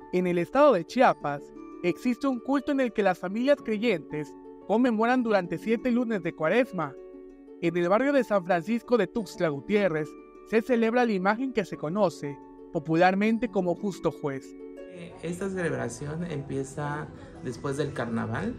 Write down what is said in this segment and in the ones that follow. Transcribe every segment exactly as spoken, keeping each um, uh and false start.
En el estado de Chiapas, existe un culto en el que las familias creyentes conmemoran durante siete lunes de Cuaresma. En el barrio de San Francisco de Tuxtla Gutiérrez se celebra la imagen que se conoce popularmente como Justo Juez. Esta celebración empieza después del carnaval.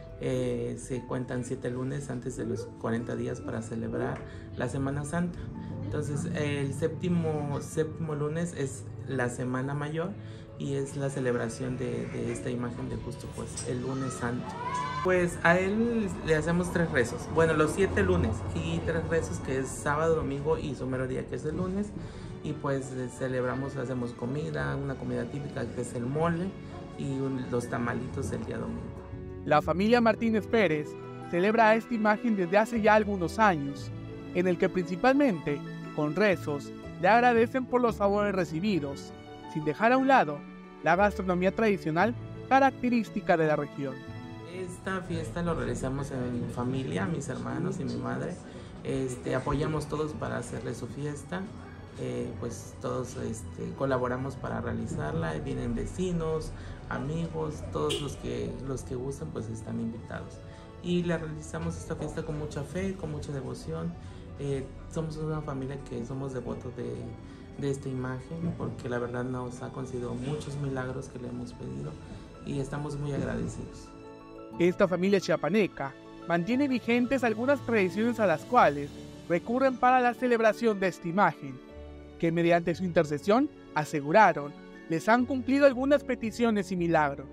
Eh, se cuentan siete lunes antes de los cuarenta días para celebrar la Semana Santa. Entonces el séptimo, séptimo lunes es la Semana Mayor y es la celebración de, de esta imagen de Justo Juez, el lunes santo. Pues a él le hacemos tres rezos, bueno, los siete lunes y tres rezos, que es sábado, domingo y su mero día, que es el lunes. Y pues celebramos, hacemos comida, una comida típica que es el mole y un, los tamalitos el día domingo. La familia Martínez Pérez celebra esta imagen desde hace ya algunos años, en el que principalmente, con rezos, le agradecen por los favores recibidos, sin dejar a un lado la gastronomía tradicional característica de la región. Esta fiesta lo realizamos en mi familia, mis hermanos y mi madre. Este, apoyamos todos para hacerle su fiesta. Eh, pues todos este, colaboramos para realizarla, vienen vecinos, amigos, todos los que, los que gustan pues están invitados. Y la realizamos esta fiesta con mucha fe, con mucha devoción. Eh, somos una familia que somos devotos de, de esta imagen, porque la verdad nos ha concedido muchos milagros que le hemos pedido y estamos muy agradecidos. Esta familia chiapaneca mantiene vigentes algunas tradiciones a las cuales recurren para la celebración de esta imagen, que mediante su intercesión, aseguraron, les han cumplido algunas peticiones y milagros.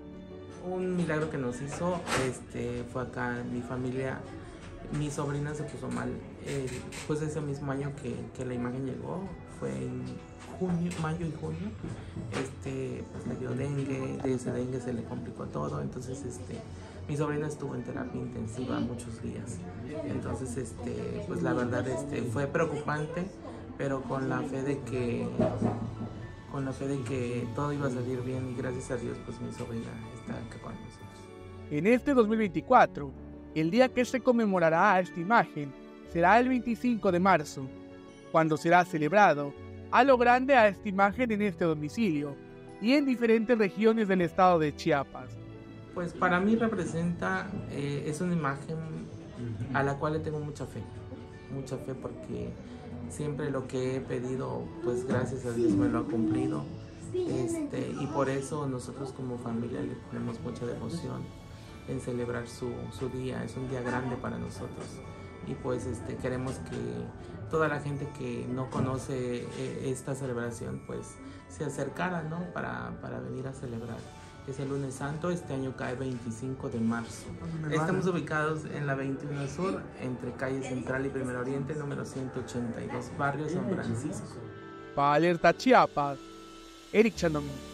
Un milagro que nos hizo este, fue acá en mi familia. Mi sobrina se puso mal, eh, pues ese mismo año que, que la imagen llegó, fue en junio, mayo y junio, este, pues le dio dengue, de ese dengue se le complicó todo, entonces este, mi sobrina estuvo en terapia intensiva muchos días, entonces este, pues la verdad este, fue preocupante, pero con la fe de que con la fe de que todo iba a salir bien y gracias a Dios pues mi sobrina está acá con nosotros. En este dos mil veinticuatro, el día que se conmemorará a esta imagen será el veinticinco de marzo, cuando será celebrado a lo grande a esta imagen en este domicilio y en diferentes regiones del estado de Chiapas. Pues para mí representa, eh, es una imagen a la cual le tengo mucha fe, mucha fe porque siempre lo que he pedido, pues gracias a Dios me lo ha cumplido, este, y por eso nosotros como familia le ponemos mucha devoción en celebrar su, su día. Es un día grande para nosotros y pues este, queremos que toda la gente que no conoce eh, esta celebración pues se acercara, ¿no? para, para venir a celebrar. Es el lunes santo, este año cae veinticinco de marzo. Estamos ubicados en la veintiuno Sur, entre calle Central y Primer Oriente, número ciento ochenta y dos, barrio San Francisco. Para Alerta Chiapas, Eric Chandomí.